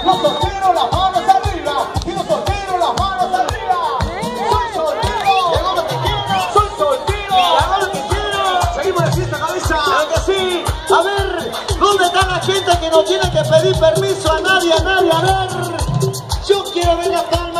Los solteros, las manos arriba. Y los solteros, las manos arriba. Soy soltero. Llegó lo que quiero. Soy soltero. Llegó lo que quiero. Seguimos de fiesta, cabeza. Claro que sí. A ver, ¿dónde está la gente que no tiene que pedir permiso a nadie? A ver, yo quiero ver la palma.